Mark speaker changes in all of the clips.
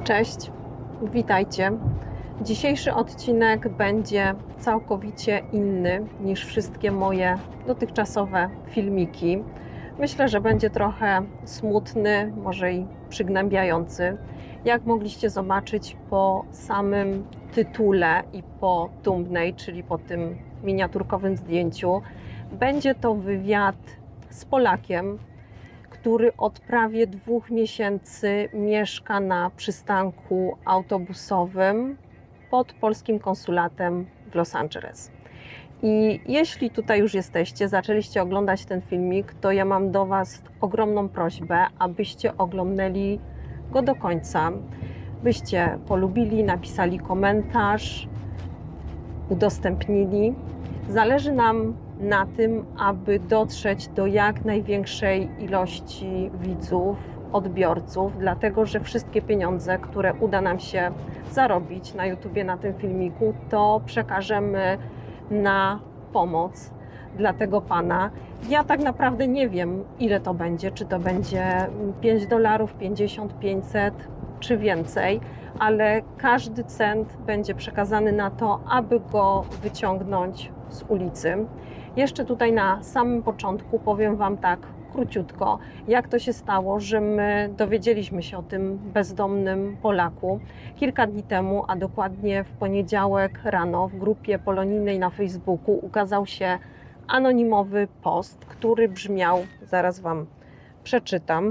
Speaker 1: Cześć, witajcie. Dzisiejszy odcinek będzie całkowicie inny niż wszystkie moje dotychczasowe filmiki. Myślę, że będzie trochę smutny, może i przygnębiający. Jak mogliście zobaczyć po samym tytule i po thumbnail, czyli po tym miniaturkowym zdjęciu, będzie to wywiad z Polakiem, który od prawie 2 miesięcy mieszka na przystanku autobusowym pod polskim konsulatem w Los Angeles. I jeśli tutaj już jesteście, zaczęliście oglądać ten filmik, to ja mam do Was ogromną prośbę, abyście oglądnęli go do końca, byście polubili, napisali komentarz, udostępnili. Zależy nam na tym, aby dotrzeć do jak największej ilości widzów, odbiorców, dlatego że wszystkie pieniądze, które uda nam się zarobić na YouTubie na tym filmiku, to przekażemy na pomoc dla tego pana. Ja tak naprawdę nie wiem, ile to będzie, czy to będzie $5, 50, 500 czy więcej, ale każdy cent będzie przekazany na to, aby go wyciągnąć z ulicy. Jeszcze tutaj na samym początku powiem Wam tak króciutko, jak to się stało, że my dowiedzieliśmy się o tym bezdomnym Polaku. Kilka dni temu, a dokładnie w poniedziałek rano w grupie polonijnej na Facebooku ukazał się anonimowy post, który brzmiał, zaraz Wam przeczytam,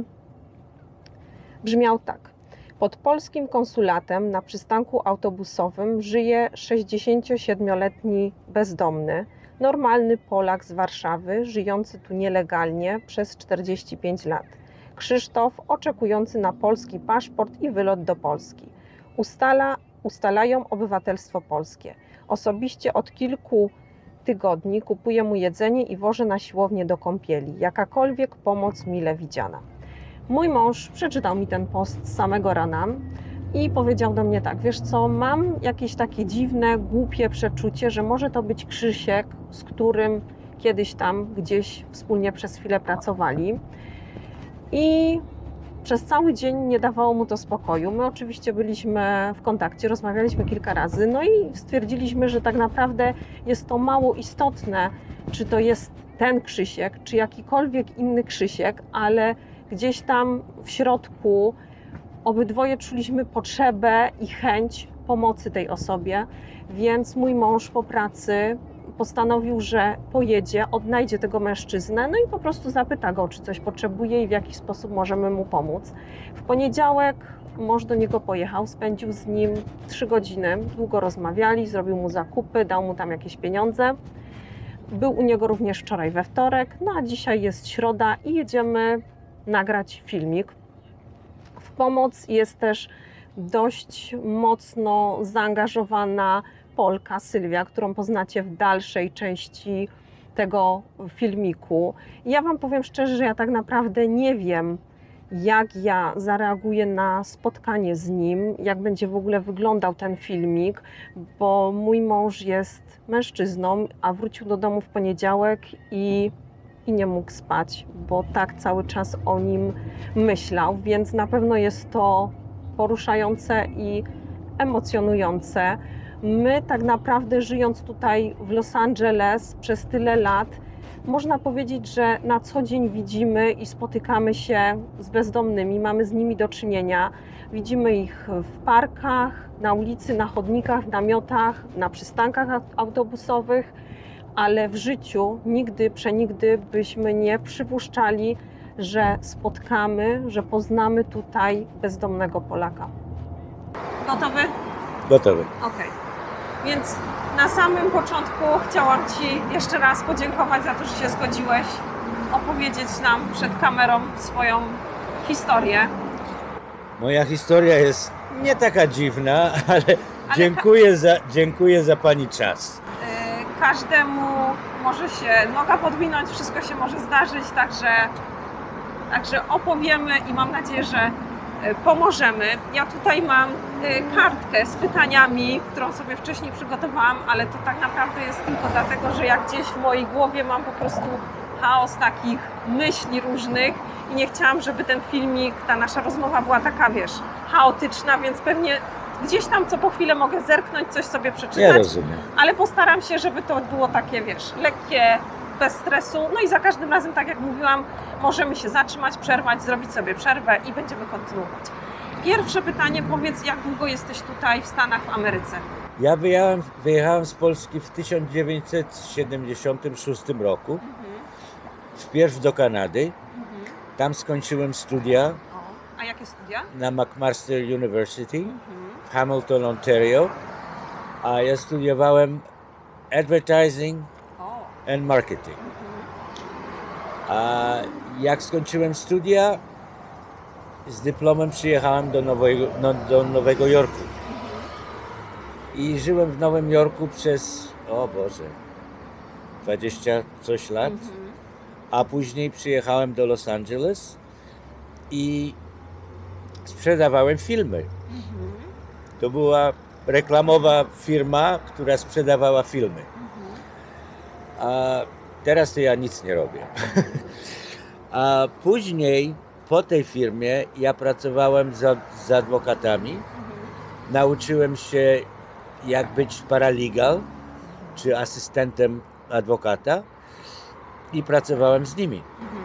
Speaker 1: brzmiał tak. Pod polskim konsulatem na przystanku autobusowym żyje 67-letni bezdomny, normalny Polak z Warszawy, żyjący tu nielegalnie przez 45 lat. Krzysztof, oczekujący na polski paszport i wylot do Polski. Ustalają obywatelstwo polskie. Osobiście od kilku tygodni kupuję mu jedzenie i wożę na siłownię do kąpieli. Jakakolwiek pomoc mile widziana. Mój mąż przeczytał mi ten post z samego rana i powiedział do mnie tak, wiesz co, mam jakieś takie dziwne, głupie przeczucie, że może to być Krzysiek, z którym kiedyś tam gdzieś wspólnie przez chwilę pracowali. I przez cały dzień nie dawało mu to spokoju. My oczywiście byliśmy w kontakcie, rozmawialiśmy kilka razy, no i stwierdziliśmy, że tak naprawdę jest to mało istotne, czy to jest ten Krzysiek, czy jakikolwiek inny Krzysiek, ale gdzieś tam w środku obydwoje czuliśmy potrzebę i chęć pomocy tej osobie, więc mój mąż po pracy postanowił, że pojedzie, odnajdzie tego mężczyznę, no i po prostu zapyta go, czy coś potrzebuje i w jaki sposób możemy mu pomóc. W poniedziałek mąż do niego pojechał, spędził z nim 3 godziny, długo rozmawiali, zrobił mu zakupy, dał mu tam jakieś pieniądze. Był u niego również wczoraj we wtorek, no a dzisiaj jest środa i jedziemy nagrać filmik. W pomoc jest też dość mocno zaangażowana Polka, Sylwia, którą poznacie w dalszej części tego filmiku. Ja Wam powiem szczerze, że ja tak naprawdę nie wiem, jak ja zareaguję na spotkanie z nim, jak będzie w ogóle wyglądał ten filmik, bo mój mąż jest mężczyzną, a wrócił do domu w poniedziałek i nie mógł spać, bo tak cały czas o nim myślał, więc na pewno jest to poruszające i emocjonujące. My tak naprawdę, żyjąc tutaj w Los Angeles przez tyle lat, można powiedzieć, że na co dzień widzimy i spotykamy się z bezdomnymi, mamy z nimi do czynienia. Widzimy ich w parkach, na ulicy, na chodnikach, w namiotach, na przystankach autobusowych, ale w życiu nigdy, przenigdy byśmy nie przypuszczali, że spotkamy, że poznamy tutaj bezdomnego Polaka. Gotowy?
Speaker 2: Gotowy.
Speaker 1: Okej. Więc na samym początku chciałam Ci jeszcze raz podziękować za to, że się zgodziłeś opowiedzieć nam przed kamerą swoją historię.
Speaker 2: Moja historia jest nie taka dziwna, ale dziękuję za Pani czas.
Speaker 1: Każdemu może się noga podwinąć, wszystko się może zdarzyć, także opowiemy i mam nadzieję, że pomożemy. Ja tutaj mam kartkę z pytaniami, którą sobie wcześniej przygotowałam, ale to tak naprawdę jest tylko dlatego, że jak gdzieś w mojej głowie mam po prostu chaos takich myśli różnych i nie chciałam, żeby ten filmik, ta nasza rozmowa była taka, wiesz, chaotyczna, więc pewnie gdzieś tam co po chwilę mogę zerknąć, coś sobie przeczytać.
Speaker 2: Ja rozumiem.
Speaker 1: Ale postaram się, żeby to było takie, wiesz, lekkie, bez stresu. No i za każdym razem, tak jak mówiłam, możemy się zatrzymać, przerwać, zrobić sobie przerwę i będziemy kontynuować. Pierwsze pytanie, powiedz, jak długo jesteś tutaj w Stanach, w Ameryce?
Speaker 2: Ja wyjechałem z Polski w 1976 roku, wpierw do Kanady. Tam skończyłem studia
Speaker 1: A jakie studia?
Speaker 2: na McMaster University w Hamilton, Ontario. A ja studiowałem advertising and marketing. A jak skończyłem studia, z dyplomem przyjechałem do Nowego Jorku. I żyłem w Nowym Jorku przez, o Boże, 20 coś lat. A później przyjechałem do Los Angeles i sprzedawałem filmy. To była reklamowa firma, która sprzedawała filmy. A teraz to ja nic nie robię. A później po tej firmie ja pracowałem z adwokatami. Nauczyłem się, jak być paralegal, czy asystentem adwokata i pracowałem z nimi.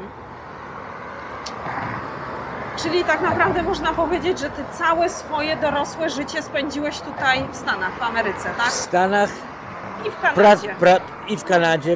Speaker 1: Czyli tak naprawdę można powiedzieć, że ty całe swoje dorosłe życie spędziłeś tutaj w Stanach, w Ameryce, tak?
Speaker 2: W Stanach
Speaker 1: I w Kanadzie.
Speaker 2: i w Kanadzie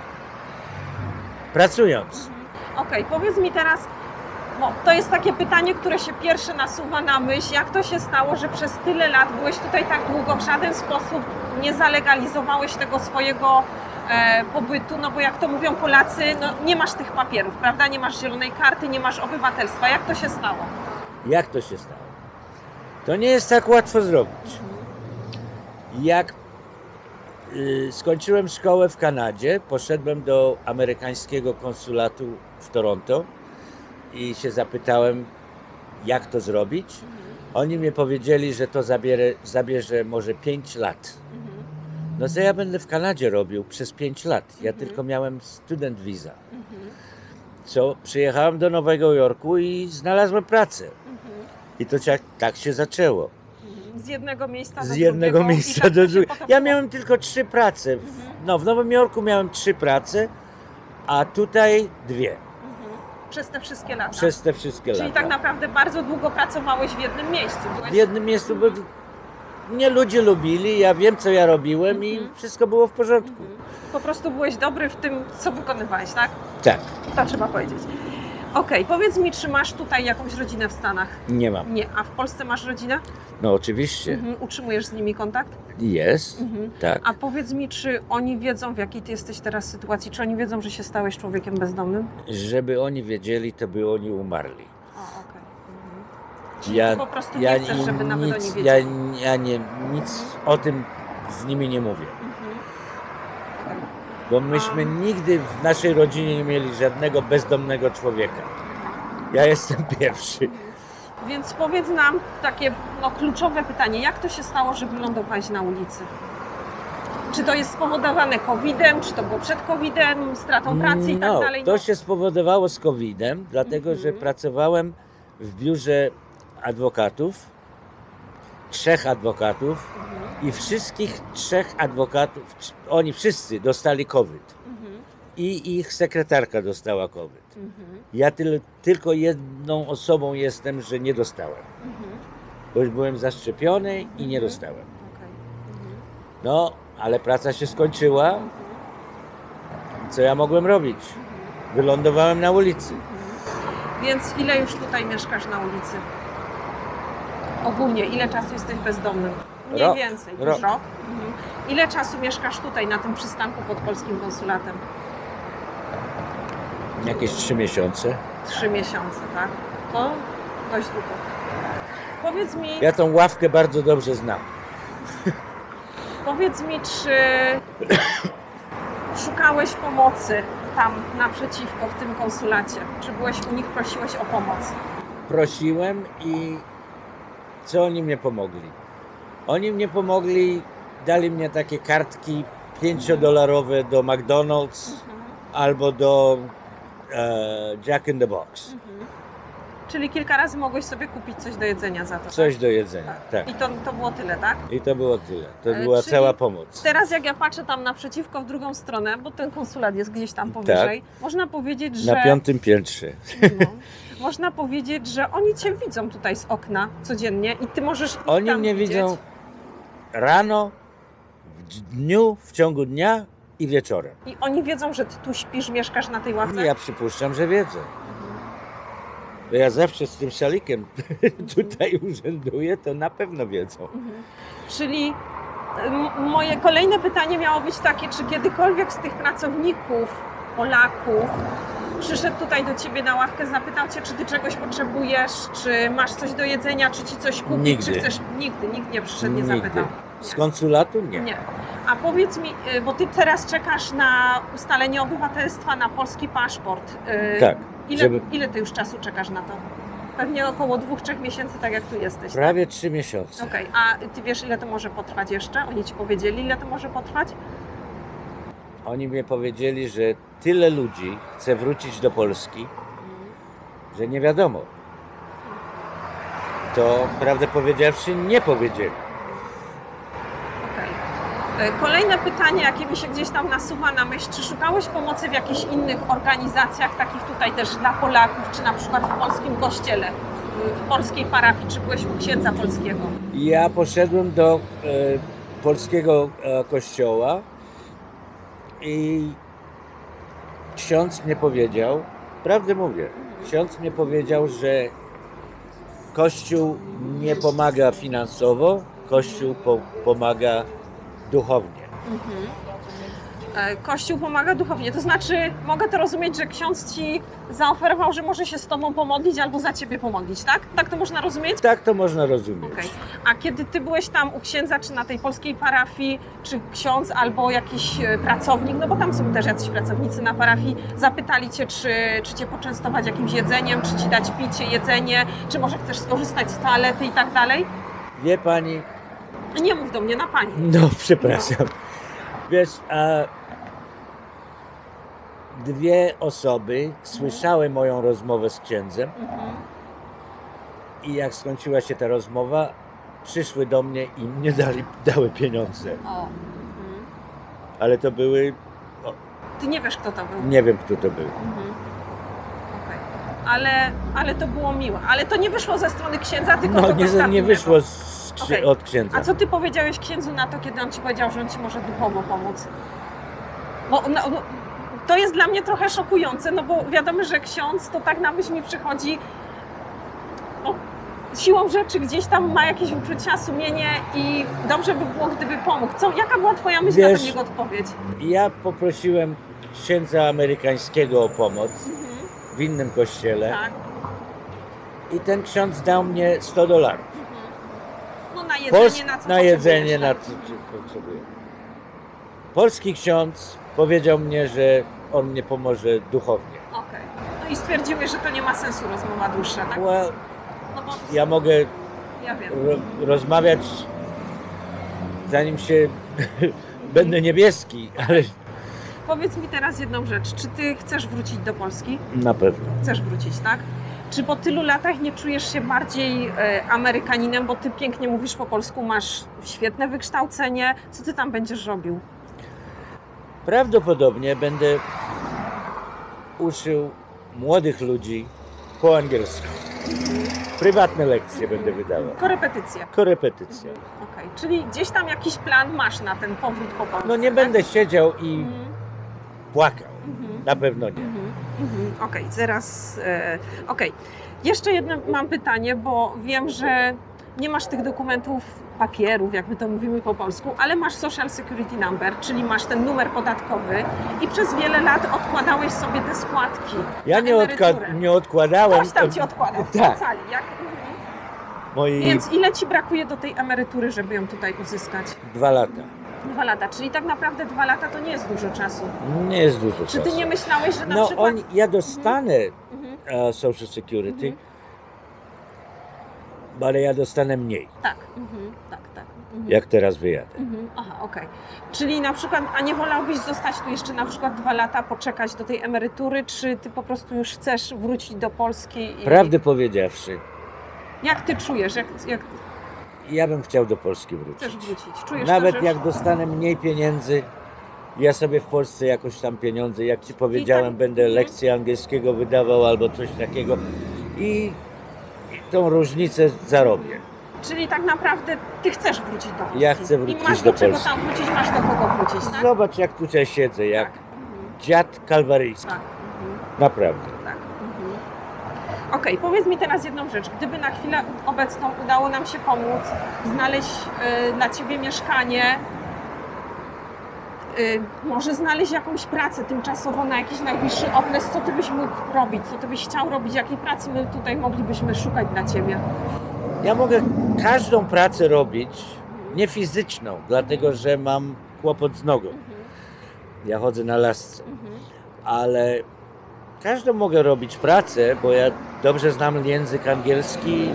Speaker 2: pracując.
Speaker 1: Okej, powiedz mi teraz, bo to jest takie pytanie, które się pierwsze nasuwa na myśl, jak to się stało, że przez tyle lat byłeś tutaj tak długo, w żaden sposób nie zalegalizowałeś tego swojego pobytu, no bo jak to mówią Polacy, no nie masz tych papierów, prawda? Nie masz zielonej karty, nie masz obywatelstwa. Jak to się stało?
Speaker 2: Jak to się stało? To nie jest tak łatwo zrobić. Jak skończyłem szkołę w Kanadzie, poszedłem do amerykańskiego konsulatu w Toronto i się zapytałem, jak to zrobić. Oni mi powiedzieli, że to zabierze może 5 lat. No co ja będę w Kanadzie robił przez 5 lat? Ja tylko miałem student visa. Co przyjechałem do Nowego Jorku i znalazłem pracę. I to tak się zaczęło.
Speaker 1: Z jednego miejsca do
Speaker 2: Z jednego
Speaker 1: drugiego.
Speaker 2: miejsca
Speaker 1: I tak
Speaker 2: do
Speaker 1: to się
Speaker 2: drugiego.
Speaker 1: potem
Speaker 2: Ja miałem tylko 3 prace. No, w Nowym Jorku miałem 3 prace, a tutaj 2.
Speaker 1: Przez te wszystkie lata.
Speaker 2: Przez te wszystkie
Speaker 1: Czyli
Speaker 2: lata.
Speaker 1: tak naprawdę bardzo długo pracowałeś w jednym miejscu. Byłeś...
Speaker 2: W jednym miejscu, bo mnie ludzie lubili, ja wiem, co ja robiłem i wszystko było w porządku.
Speaker 1: Po prostu byłeś dobry w tym, co wykonywałeś, tak?
Speaker 2: Tak,
Speaker 1: To trzeba powiedzieć. Okej, powiedz mi, czy masz tutaj jakąś rodzinę w Stanach?
Speaker 2: nie mam.
Speaker 1: Nie. A w Polsce masz rodzinę?
Speaker 2: No oczywiście.
Speaker 1: Utrzymujesz z nimi kontakt?
Speaker 2: Jest, tak.
Speaker 1: A powiedz mi, czy oni wiedzą, w jakiej ty jesteś teraz sytuacji? Czy oni wiedzą, że się stałeś człowiekiem bezdomnym?
Speaker 2: Żeby oni wiedzieli, to by oni umarli.
Speaker 1: O, okej. Czyli ty po prostu nie chcesz, żeby nawet oni wiedzieli?
Speaker 2: Nic o tym z nimi nie mówię. Bo myśmy nigdy w naszej rodzinie nie mieli żadnego bezdomnego człowieka. Ja jestem pierwszy.
Speaker 1: Więc powiedz nam takie kluczowe pytanie, jak to się stało, że wylądowałeś na ulicy? Czy to jest spowodowane COVID-em, czy to było przed COVID-em, stratą pracy i tak dalej?
Speaker 2: To się spowodowało z COVID-em, dlatego że pracowałem w biurze adwokatów, 3 adwokatów i wszystkich 3 adwokatów, oni wszyscy dostali COVID. I ich sekretarka dostała COVID. Ja tylko jedną osobą jestem, że nie dostałem. Bo już byłem zaszczepiony i nie dostałem. No, ale praca się skończyła. Co ja mogłem robić? Wylądowałem na ulicy.
Speaker 1: Więc ile już tutaj mieszkasz na ulicy? Ogólnie, ile czasu jesteś bezdomnym? Mniej
Speaker 2: Rok.
Speaker 1: więcej,
Speaker 2: Rok.
Speaker 1: już rok. Ile czasu mieszkasz tutaj, na tym przystanku pod polskim konsulatem?
Speaker 2: Jakieś 3 miesiące.
Speaker 1: 3 miesiące, tak? To dość długo. Powiedz mi,
Speaker 2: Ja tą ławkę bardzo dobrze znam.
Speaker 1: czy szukałeś pomocy tam naprzeciwko w tym konsulacie? Czy byłeś u nich, prosiłeś o pomoc?
Speaker 2: Prosiłem i co oni mnie pomogli? Oni mnie pomogli, dali mnie takie kartki 5-dolarowe do McDonald's albo do Jack in the Box.
Speaker 1: Czyli kilka razy mogłeś sobie kupić coś do jedzenia za to.
Speaker 2: Coś do jedzenia, tak.
Speaker 1: I to było tyle, tak?
Speaker 2: I to było tyle. To była
Speaker 1: Czyli
Speaker 2: cała pomoc.
Speaker 1: Teraz jak ja patrzę tam naprzeciwko w drugą stronę, bo ten konsulat jest gdzieś tam powyżej, można powiedzieć, że...
Speaker 2: Na 5. piętrze.
Speaker 1: No, można powiedzieć, że oni Cię widzą tutaj z okna codziennie i Ty możesz ich
Speaker 2: Oni
Speaker 1: tam
Speaker 2: mnie
Speaker 1: widzieć.
Speaker 2: widzą rano, w dniu, w ciągu dnia i wieczorem.
Speaker 1: I oni wiedzą, że Ty tu śpisz, mieszkasz na tej ławce?
Speaker 2: Ja przypuszczam, że wiedzą. Bo ja zawsze z tym szalikiem tutaj urzęduję, to na pewno wiedzą.
Speaker 1: Czyli moje kolejne pytanie miało być takie, czy kiedykolwiek z tych pracowników, Polaków, przyszedł tutaj do Ciebie na ławkę, zapytał Cię, czy Ty czegoś potrzebujesz, czy masz coś do jedzenia, czy Ci coś kupić,
Speaker 2: Nigdy.
Speaker 1: czy chcesz... Nigdy, nikt nie przyszedł, nie
Speaker 2: Nigdy.
Speaker 1: zapytał.
Speaker 2: Z konsulatu nie.
Speaker 1: Nie. A powiedz mi, bo Ty teraz czekasz na ustalenie obywatelstwa, na polski paszport.
Speaker 2: Tak.
Speaker 1: Ile Ty już czasu czekasz na to? Pewnie około 2-3 miesięcy, tak jak tu jesteś.
Speaker 2: Prawie 3 miesiące.
Speaker 1: Okej, a Ty wiesz, ile to może potrwać jeszcze? Oni Ci powiedzieli, ile to może potrwać?
Speaker 2: Oni mi powiedzieli, że tyle ludzi chce wrócić do Polski, że nie wiadomo. To prawdę powiedziawszy nie powiedzieli.
Speaker 1: Okej. Kolejne pytanie, jakie mi się gdzieś tam nasuwa na myśl, czy szukałeś pomocy w jakichś innych organizacjach, takich tutaj też dla Polaków, czy na przykład w polskim kościele, w polskiej parafii, czy byłeś u księdza polskiego?
Speaker 2: Ja poszedłem do polskiego kościoła i ksiądz mnie powiedział, prawdę mówię, ksiądz mnie powiedział, że Kościół nie pomaga finansowo, Kościół pomaga duchownie.
Speaker 1: Kościół pomaga duchownie, to znaczy mogę to rozumieć, że ksiądz Ci zaoferował, że może się z Tobą pomodlić albo za Ciebie pomodlić, tak? Tak to można rozumieć?
Speaker 2: Tak to można rozumieć.
Speaker 1: Okej. A kiedy Ty byłeś tam u księdza, czy na tej polskiej parafii, czy ksiądz albo jakiś pracownik, no bo tam są też jacyś pracownicy na parafii, zapytali Cię, czy Cię poczęstować jakimś jedzeniem, czy Ci dać picie, jedzenie, czy może chcesz skorzystać z toalety i tak dalej?
Speaker 2: Wie pani,
Speaker 1: Nie mów do mnie na pani.
Speaker 2: no przepraszam, wiesz, dwie osoby słyszały moją rozmowę z księdzem i jak skończyła się ta rozmowa, przyszły do mnie i mnie dały pieniądze.
Speaker 1: O.
Speaker 2: Ale to były,
Speaker 1: Ty nie wiesz, kto to był.
Speaker 2: nie wiem kto to był.
Speaker 1: Okej. Ale to było miłe. Ale to nie wyszło ze strony księdza, tylko
Speaker 2: No
Speaker 1: to
Speaker 2: nie wyszło
Speaker 1: Okej.
Speaker 2: od księdza.
Speaker 1: A co Ty powiedziałeś księdzu na to, kiedy on Ci powiedział, że on Ci może duchowo pomóc? Bo to jest dla mnie trochę szokujące, no bo wiadomo, że ksiądz to tak na myśl mi przychodzi, no, siłą rzeczy gdzieś tam ma jakieś uczucia, sumienie i dobrze by było, gdyby pomógł. Jaka była Twoja myśl na tę jego odpowiedź?
Speaker 2: Ja poprosiłem księdza amerykańskiego o pomoc w innym kościele
Speaker 1: Tak.
Speaker 2: i ten ksiądz dał mnie $100.
Speaker 1: No na jedzenie, na co
Speaker 2: na jedzenie,
Speaker 1: potrzebujesz,
Speaker 2: na
Speaker 1: tak?
Speaker 2: co potrzebuję. Polski ksiądz powiedział mnie, że on mnie pomoże duchownie.
Speaker 1: Okej. No i stwierdziłeś, że to nie ma sensu rozmowa dłuższa, tak?
Speaker 2: Well,
Speaker 1: No bo
Speaker 2: ja mogę
Speaker 1: ja wiem.
Speaker 2: rozmawiać zanim się będę niebieski, ale
Speaker 1: Powiedz mi teraz jedną rzecz. Czy Ty chcesz wrócić do Polski?
Speaker 2: na pewno.
Speaker 1: Chcesz wrócić, tak? Czy po tylu latach nie czujesz się bardziej Amerykaninem, bo Ty pięknie mówisz po polsku, masz świetne wykształcenie. Co Ty tam będziesz robił?
Speaker 2: Prawdopodobnie będę uczył młodych ludzi po angielsku. Prywatne lekcje będę wydawał.
Speaker 1: Korepetycje.
Speaker 2: Korepetycja.
Speaker 1: Okej. Czyli gdzieś tam jakiś plan masz na ten powrót po Polsce,
Speaker 2: No nie
Speaker 1: tak?
Speaker 2: będę siedział i
Speaker 1: Mhm.
Speaker 2: płakał.
Speaker 1: Mhm.
Speaker 2: Na pewno nie.
Speaker 1: Okej, zaraz. Okej. Jeszcze jedno mam pytanie, bo wiem, że nie masz tych dokumentów papierów, jak my to mówimy po polsku, ale masz Social Security Number, czyli masz ten numer podatkowy i przez wiele lat odkładałeś sobie te składki.
Speaker 2: Ja
Speaker 1: na
Speaker 2: nie
Speaker 1: emeryturę.
Speaker 2: odkładałem.
Speaker 1: Ktoś tam Ci odkładał,
Speaker 2: Tak.
Speaker 1: wpłacali, jak?
Speaker 2: Moi
Speaker 1: Więc ile Ci brakuje do tej emerytury, żeby ją tutaj uzyskać?
Speaker 2: 2 lata.
Speaker 1: 2 lata, czyli tak naprawdę 2 lata to nie jest dużo czasu.
Speaker 2: Nie jest dużo
Speaker 1: Czy
Speaker 2: czasu.
Speaker 1: Ty nie myślałeś, że na
Speaker 2: No
Speaker 1: przykład...
Speaker 2: ja dostanę
Speaker 1: Mhm.
Speaker 2: Social Security, ale ja dostanę mniej.
Speaker 1: Tak, tak.
Speaker 2: jak teraz wyjadę.
Speaker 1: Aha, okej. Czyli na przykład, a nie wolałbyś zostać tu jeszcze na przykład 2 lata, poczekać do tej emerytury, czy ty po prostu już chcesz wrócić do Polski?
Speaker 2: Prawdę powiedziawszy,
Speaker 1: Jak ty czujesz?
Speaker 2: ja bym chciał do Polski wrócić.
Speaker 1: Chcesz wrócić? Czujesz
Speaker 2: Nawet
Speaker 1: to, że
Speaker 2: jak dostanę mniej pieniędzy, ja sobie w Polsce jakoś tam pieniądze, jak ci powiedziałem, będę lekcje angielskiego wydawał albo coś takiego i tą różnicę zarobię.
Speaker 1: Czyli tak naprawdę ty chcesz wrócić do Polski?
Speaker 2: Ja chcę wrócić
Speaker 1: I masz
Speaker 2: do
Speaker 1: do czego
Speaker 2: Polski.
Speaker 1: tam wrócić, masz do kogo wrócić, tak?
Speaker 2: Zobacz, jak tutaj siedzę, jak
Speaker 1: Tak.
Speaker 2: dziad kalwaryjski.
Speaker 1: Tak.
Speaker 2: Naprawdę.
Speaker 1: Tak. Okej, powiedz mi teraz jedną rzecz. Gdyby na chwilę obecną udało nam się pomóc, znaleźć dla Ciebie mieszkanie, może znaleźć jakąś pracę tymczasowo na jakiś najbliższy okres, co Ty byś mógł robić, co Ty byś chciał robić, jakiej pracy my tutaj moglibyśmy szukać dla Ciebie?
Speaker 2: Ja mogę każdą pracę robić, nie fizyczną, dlatego że mam kłopot z nogą. Ja chodzę na lasce, ale każdą mogę robić pracę, bo ja dobrze znam język angielski,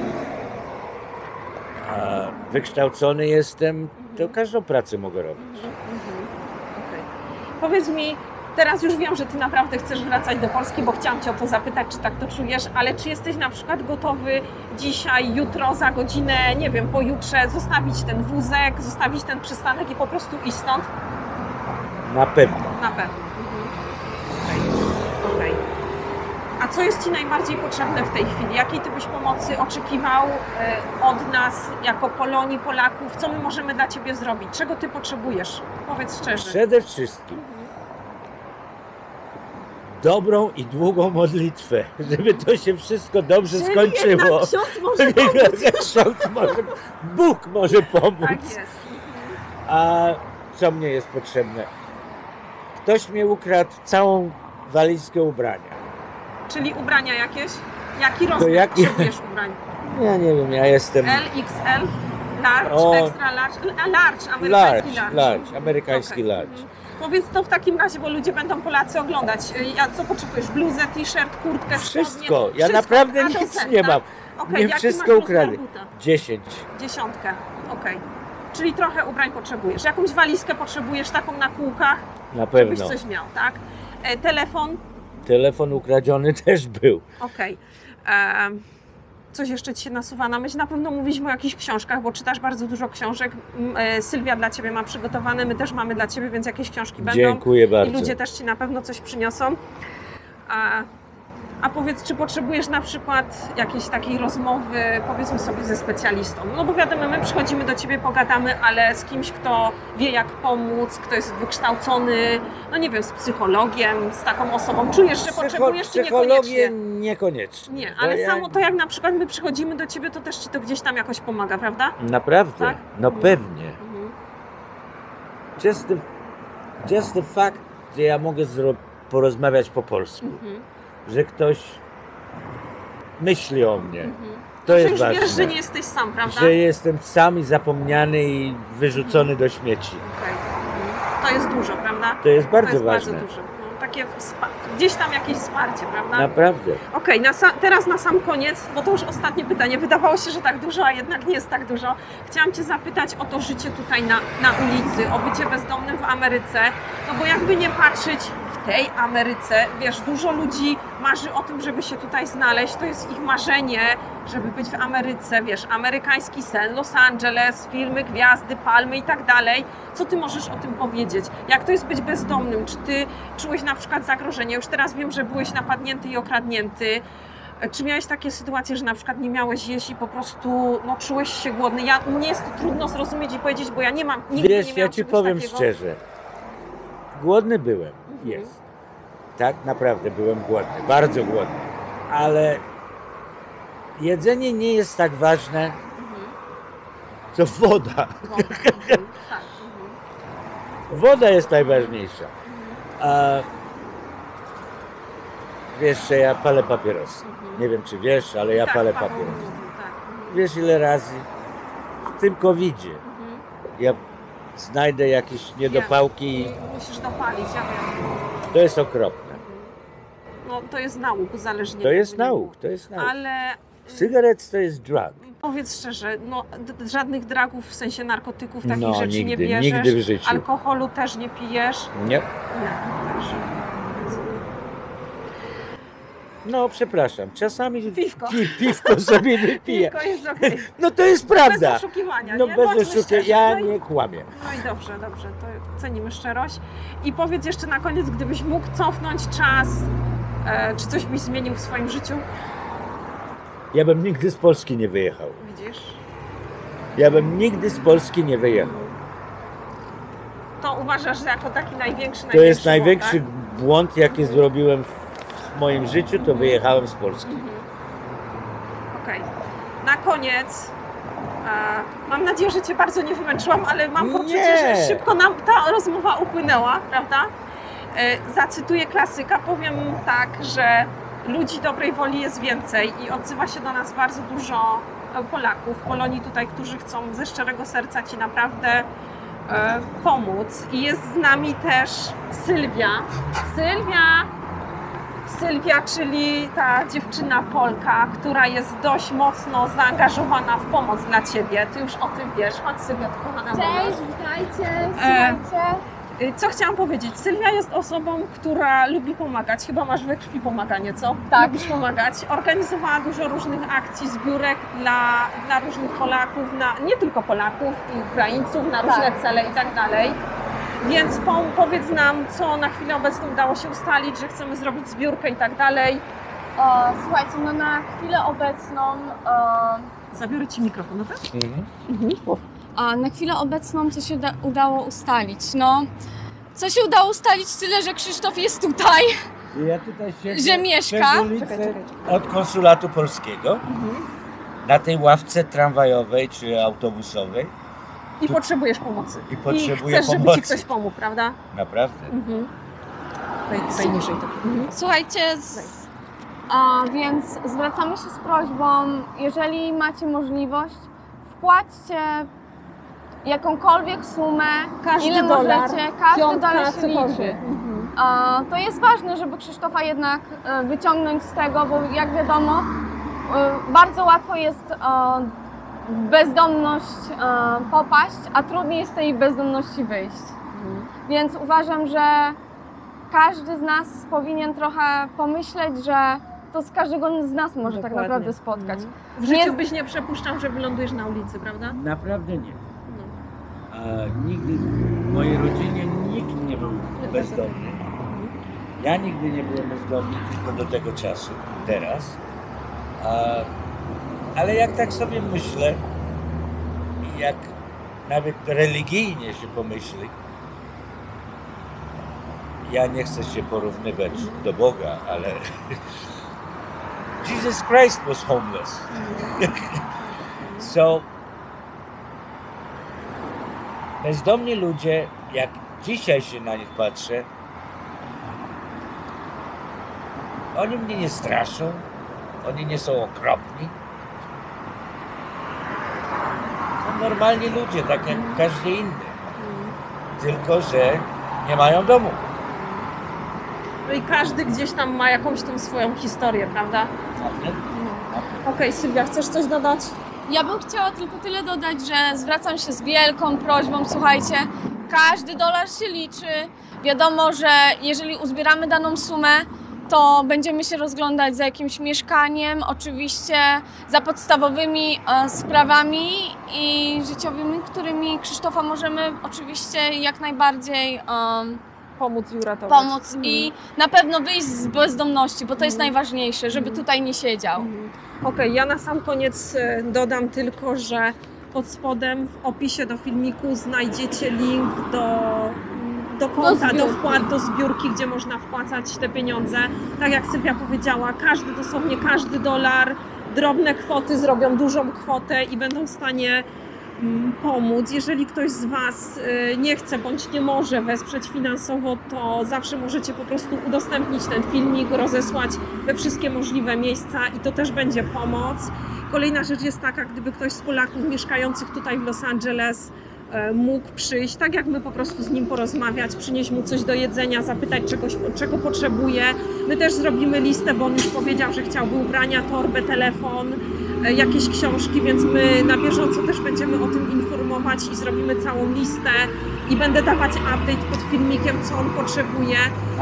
Speaker 2: a wykształcony jestem, to każdą pracę mogę robić.
Speaker 1: Okej. Powiedz mi, teraz już wiem, że Ty naprawdę chcesz wracać do Polski, bo chciałam Cię o to zapytać, czy tak to czujesz, ale czy jesteś na przykład gotowy dzisiaj, jutro, za godzinę, nie wiem, pojutrze zostawić ten wózek, zostawić ten przystanek i po prostu iść stąd?
Speaker 2: Na pewno.
Speaker 1: Na pewno. Okej. A co jest Ci najbardziej potrzebne w tej chwili? Jakiej Ty byś pomocy oczekiwał od nas, jako Polonii, Polaków? Co my możemy dla Ciebie zrobić? Czego Ty potrzebujesz? Powiedz szczerze.
Speaker 2: Przede wszystkim dobrą i długą modlitwę, żeby to się wszystko dobrze
Speaker 1: Czyli
Speaker 2: skończyło.
Speaker 1: jednak ksiądz może pomóc.
Speaker 2: Ksiądz może, Bóg może pomóc.
Speaker 1: Tak jest.
Speaker 2: A co mnie jest potrzebne? Ktoś mi ukradł całą walizkę ubrania.
Speaker 1: Czyli ubrania jakieś? Jaki rozmiar
Speaker 2: jaki-
Speaker 1: potrzebujesz ubrań?
Speaker 2: Ja nie wiem, ja jestem
Speaker 1: L, XL, large,
Speaker 2: O.
Speaker 1: extra large, a large, amerykański large.
Speaker 2: amerykański
Speaker 1: Okej.
Speaker 2: large.
Speaker 1: Powiedz to w takim razie, bo ludzie będą Polacy oglądać. Co potrzebujesz? Bluzę, t-shirt, kurtkę,
Speaker 2: Wszystko.
Speaker 1: spodnie?
Speaker 2: Ja naprawdę
Speaker 1: A, to
Speaker 2: nic
Speaker 1: set,
Speaker 2: nie
Speaker 1: tak?
Speaker 2: mam.
Speaker 1: Okej,
Speaker 2: Mnie
Speaker 1: jaki
Speaker 2: wszystko
Speaker 1: masz rozmiar
Speaker 2: ukradli.
Speaker 1: buta?
Speaker 2: 10.
Speaker 1: 10. Okej. Czyli trochę ubrań potrzebujesz. Jakąś walizkę potrzebujesz taką na kółkach,
Speaker 2: Na
Speaker 1: żebyś
Speaker 2: pewno.
Speaker 1: coś miał, tak? Telefon.
Speaker 2: Telefon ukradziony też był.
Speaker 1: Okej. Coś jeszcze Ci się nasuwa na myśl? Na pewno mówiliśmy o jakichś książkach, bo czytasz bardzo dużo książek. Sylwia dla Ciebie ma przygotowane, my też mamy dla Ciebie, więc jakieś książki będą.
Speaker 2: Dziękuję
Speaker 1: I
Speaker 2: bardzo.
Speaker 1: ludzie też Ci na pewno coś przyniosą. A powiedz, czy potrzebujesz na przykład jakiejś takiej rozmowy, powiedzmy sobie, ze specjalistą? No bo wiadomo, my przychodzimy do Ciebie, pogadamy, ale z kimś, kto wie, jak pomóc, kto jest wykształcony, no nie wiem, z psychologiem, z taką osobą. Czujesz, że potrzebujesz, czy
Speaker 2: Psychologię
Speaker 1: niekoniecznie?
Speaker 2: niekoniecznie.
Speaker 1: Nie,
Speaker 2: Bo
Speaker 1: ale
Speaker 2: ja-
Speaker 1: samo to, jak na przykład my przychodzimy do Ciebie, to też Ci to gdzieś tam jakoś pomaga, prawda?
Speaker 2: Naprawdę?
Speaker 1: Tak?
Speaker 2: No pewnie.
Speaker 1: Mhm.
Speaker 2: Just the fact, że ja mogę porozmawiać po polsku,
Speaker 1: Mhm.
Speaker 2: że ktoś myśli o mnie.
Speaker 1: Mhm.
Speaker 2: To
Speaker 1: Że
Speaker 2: jest
Speaker 1: już
Speaker 2: ważne.
Speaker 1: wiesz, że nie jesteś sam, prawda?
Speaker 2: Że jestem sam i zapomniany i wyrzucony do śmieci.
Speaker 1: Okej. Mhm. To jest dużo, prawda?
Speaker 2: To jest bardzo
Speaker 1: to jest
Speaker 2: ważne.
Speaker 1: bardzo dużo. No, takie gdzieś tam jakieś wsparcie, prawda?
Speaker 2: Naprawdę.
Speaker 1: Okej, teraz na sam koniec, bo to już ostatnie pytanie. Wydawało się, że tak dużo, a jednak nie jest tak dużo. Chciałam Cię zapytać o to życie tutaj na ulicy, o bycie bezdomnym w Ameryce. No bo jakby nie patrzeć, w tej Ameryce, wiesz, dużo ludzi marzy o tym, żeby się tutaj znaleźć. To jest ich marzenie, żeby być w Ameryce, wiesz, amerykański sen, Los Angeles, filmy, gwiazdy, palmy i tak dalej. Co Ty możesz o tym powiedzieć? Jak to jest być bezdomnym? Czy Ty czułeś na przykład zagrożenie? Już teraz wiem, że byłeś napadnięty i okradnięty. Czy miałeś takie sytuacje, że na przykład nie miałeś jeść i po prostu no, czułeś się głodny? Mnie jest to trudno zrozumieć i powiedzieć, bo ja nie mam, nigdy nie
Speaker 2: Wiesz,
Speaker 1: miałam
Speaker 2: ja Ci
Speaker 1: czegoś
Speaker 2: powiem
Speaker 1: takiego.
Speaker 2: szczerze. Głodny byłem. Jest. Tak, naprawdę byłem głodny. Bardzo głodny. Ale jedzenie nie jest tak ważne, co woda.
Speaker 1: Tak.
Speaker 2: Woda jest najważniejsza. A wiesz, że ja palę papierosy. Nie wiem, czy wiesz, ale ja
Speaker 1: Tak,
Speaker 2: palę
Speaker 1: Paweł
Speaker 2: papierosy.
Speaker 1: mówił, tak.
Speaker 2: Wiesz, ile razy w tym covidzie ja znajdę jakieś niedopałki i
Speaker 1: Musisz dopalić, ja wiem.
Speaker 2: to jest okropne.
Speaker 1: No, to jest nauk, uzależnienie.
Speaker 2: To jest
Speaker 1: powinno
Speaker 2: nauk, to jest nauk.
Speaker 1: Ale
Speaker 2: Cigarettes to jest drug.
Speaker 1: Powiedz szczerze, no, żadnych dragów w sensie narkotyków, takich
Speaker 2: No,
Speaker 1: rzeczy
Speaker 2: nigdy,
Speaker 1: nie bierzesz,
Speaker 2: nigdy w życiu.
Speaker 1: alkoholu też nie pijesz.
Speaker 2: Nie.
Speaker 1: Nie, także.
Speaker 2: No, przepraszam, czasami
Speaker 1: Piwko.
Speaker 2: piwko sobie wypiję.
Speaker 1: Piwko jest okej.
Speaker 2: No to jest
Speaker 1: Bez
Speaker 2: prawda.
Speaker 1: oszukiwania,
Speaker 2: No
Speaker 1: nie?
Speaker 2: bez
Speaker 1: Bądźmy
Speaker 2: oszukiwania,
Speaker 1: szczerzy.
Speaker 2: ja
Speaker 1: No i-
Speaker 2: nie kłamię.
Speaker 1: No i dobrze, to cenimy szczerość. I powiedz jeszcze na koniec, gdybyś mógł cofnąć czas, czy coś byś zmienił w swoim życiu?
Speaker 2: Ja bym nigdy z Polski nie wyjechał.
Speaker 1: Widzisz?
Speaker 2: Ja bym nigdy z Polski nie wyjechał.
Speaker 1: To uważasz, że jako taki największy
Speaker 2: To jest
Speaker 1: błąd,
Speaker 2: największy błąd, jaki zrobiłem w moim życiu, to wyjechałem z Polski.
Speaker 1: Okej. Na koniec, mam nadzieję, że Cię bardzo nie wymęczyłam, ale mam poczucie, że
Speaker 2: Nie.
Speaker 1: szybko nam ta rozmowa upłynęła, prawda? Zacytuję klasyka, powiem tak, że ludzi dobrej woli jest więcej i odzywa się do nas bardzo dużo Polaków, Polonii tutaj, którzy chcą ze szczerego serca Ci naprawdę pomóc. I jest z nami też Sylwia. Sylwia, czyli ta dziewczyna Polka, która jest dość mocno zaangażowana w pomoc dla Ciebie. Ty już o tym wiesz. Chodź Sylwia, tu kochana.
Speaker 3: Cześć, witajcie, słuchajcie.
Speaker 1: Co chciałam powiedzieć? Sylwia jest osobą, która lubi pomagać. Chyba masz we krwi pomaganie, co?
Speaker 3: Tak.
Speaker 1: Lubisz pomagać. Organizowała dużo różnych akcji, zbiórek dla różnych Polaków, nie tylko Polaków, i Ukraińców, na różne cele i tak dalej. Więc powiedz nam, co na chwilę obecną udało się ustalić, że chcemy zrobić zbiórkę i tak dalej.
Speaker 3: Słuchajcie, no na chwilę obecną,
Speaker 1: Zabiorę Ci mikrofon, no tak?
Speaker 3: na chwilę obecną co się udało ustalić? No, co się udało ustalić tyle, że Krzysztof jest tutaj.
Speaker 2: Ja tutaj siedzę
Speaker 3: Że mieszka?
Speaker 2: przez ulicę od konsulatu polskiego, na tej ławce tramwajowej czy autobusowej
Speaker 1: I potrzebujesz pomocy.
Speaker 2: i potrzebuję
Speaker 1: chcesz, żeby Ci
Speaker 2: pomocy.
Speaker 1: ktoś pomógł, prawda?
Speaker 2: Naprawdę.
Speaker 1: Tutaj niżej to.
Speaker 3: Słuchajcie, więc zwracamy się z prośbą, jeżeli macie możliwość, wpłaćcie jakąkolwiek sumę,
Speaker 1: Każdy
Speaker 3: ile
Speaker 1: dolar,
Speaker 3: możecie, każdy
Speaker 1: piątka,
Speaker 3: dolar się
Speaker 1: cokolwiek.
Speaker 3: liczy. To jest ważne, żeby Krzysztofa jednak wyciągnąć z tego, bo jak wiadomo, bardzo łatwo jest w bezdomność popaść, a trudniej jest z tej bezdomności wyjść. Więc uważam, że każdy z nas powinien trochę pomyśleć, że to z każdego z nas może tak
Speaker 1: Dokładnie.
Speaker 3: naprawdę spotkać.
Speaker 1: W życiu byś nie przypuszczał, że wylądujesz na ulicy, prawda?
Speaker 2: Naprawdę nie. Nigdy w mojej rodzinie nikt nie był bezdomny. Ja nigdy nie byłem bezdomny, tylko do tego czasu, teraz. Ale jak tak sobie myślę, jak nawet religijnie się pomyśli, ja nie chcę się porównywać do Boga, ale Jesus Christ was homeless. So, bezdomni ludzie, jak dzisiaj się na nich patrzę, oni mnie nie straszą, oni nie są okropni. Są normalni ludzie, tak jak każdy inny. Tylko że nie mają domu.
Speaker 1: No i każdy gdzieś tam ma jakąś tą swoją historię, prawda? Okej, Sylwia, chcesz coś dodać?
Speaker 3: Ja bym chciała tylko tyle dodać, że zwracam się z wielką prośbą, słuchajcie, każdy dolar się liczy. Wiadomo, że jeżeli uzbieramy daną sumę, to będziemy się rozglądać za jakimś mieszkaniem, oczywiście za podstawowymi sprawami i życiowymi, którymi Krzysztofa możemy oczywiście jak najbardziej
Speaker 1: Pomóc i uratować.
Speaker 3: pomóc i na pewno wyjść z bezdomności, bo to jest najważniejsze, żeby tutaj nie siedział.
Speaker 1: Okej, ja na sam koniec dodam tylko, że pod spodem w opisie do filmiku znajdziecie link do konta, do wpłat, do zbiórki, gdzie można wpłacać te pieniądze. Tak jak Sylwia powiedziała, dosłownie każdy dolar, drobne kwoty zrobią dużą kwotę i będą w stanie pomóc. Jeżeli ktoś z Was nie chce bądź nie może wesprzeć finansowo, to zawsze możecie po prostu udostępnić ten filmik, rozesłać we wszystkie możliwe miejsca i to też będzie pomoc. Kolejna rzecz jest taka, gdyby ktoś z Polaków mieszkających tutaj w Los Angeles mógł przyjść, tak jak my po prostu z nim porozmawiać, przynieść mu coś do jedzenia, zapytać czego potrzebuje. My też zrobimy listę, bo on już powiedział, że chciałby ubrania, torbę, telefon. jakieś książki, więc my na bieżąco też będziemy o tym informować i zrobimy całą listę i będę dawać update pod filmikiem, co on potrzebuje.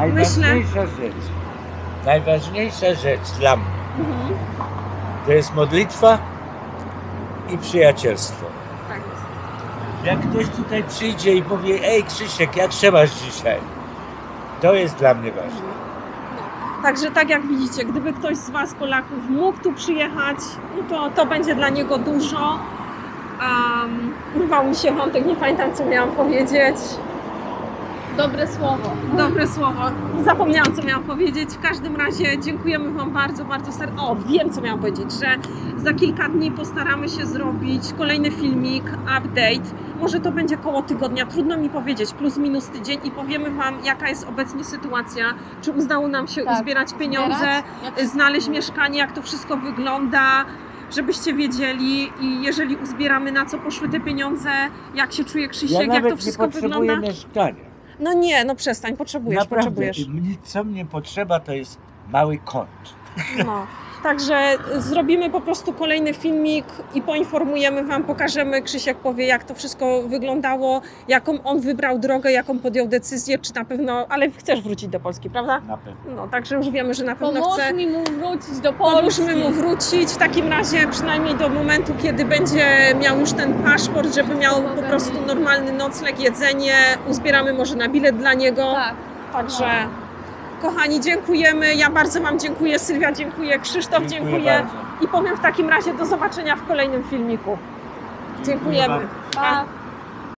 Speaker 2: Najważniejsza rzecz dla mnie to jest modlitwa i przyjacielstwo.
Speaker 1: Tak jest.
Speaker 2: Jak ktoś tutaj przyjdzie i powie: ej Krzysiek, jak się masz dzisiaj? To jest dla mnie ważne.
Speaker 1: Także tak jak widzicie, gdyby ktoś z Was, Polaków, mógł tu przyjechać, no to będzie dla niego dużo. Urwał mi się wątek, nie pamiętam, co miałam powiedzieć.
Speaker 3: Dobre słowo.
Speaker 1: Dobre słowo. Zapomniałam, co miałam powiedzieć. W każdym razie dziękujemy Wam bardzo, bardzo serdecznie. O, wiem, co miałam powiedzieć, że za kilka dni postaramy się zrobić kolejny filmik, update. Może to będzie koło tygodnia, trudno mi powiedzieć, plus minus tydzień i powiemy Wam, jaka jest obecnie sytuacja, czy udało nam się uzbierać pieniądze, znaleźć mieszkanie, jak to wszystko wygląda, żebyście wiedzieli i jeżeli uzbieramy, na co poszły te pieniądze, jak się czuje Krzysiek, jak to wszystko
Speaker 2: nie potrzebuję
Speaker 1: wygląda.
Speaker 2: mieszkania.
Speaker 1: No nie, no przestań, potrzebujesz.
Speaker 2: Co mnie potrzeba, to jest mały kąt.
Speaker 1: No. Także zrobimy po prostu kolejny filmik i poinformujemy Wam, pokażemy, Krzysiek powie, jak to wszystko wyglądało, jaką on wybrał drogę, jaką podjął decyzję, czy na pewno, ale chcesz wrócić do Polski, prawda?
Speaker 2: Na pewno.
Speaker 1: No, także już wiemy, że na pewno chce.
Speaker 3: Pomóżmy mu wrócić do Polski.
Speaker 1: Pomóżmy mu wrócić, w takim razie przynajmniej do momentu, kiedy będzie miał już ten paszport, żeby miał po prostu normalny nocleg, jedzenie, uzbieramy może na bilet dla niego.
Speaker 3: Tak.
Speaker 1: Także kochani, dziękujemy. Ja bardzo Wam dziękuję. Sylwia dziękuję. Krzysztof dziękuję.
Speaker 2: Bardzo.
Speaker 1: I powiem w takim razie do zobaczenia w kolejnym filmiku. Dziękujemy.
Speaker 2: Bardzo.
Speaker 3: Pa.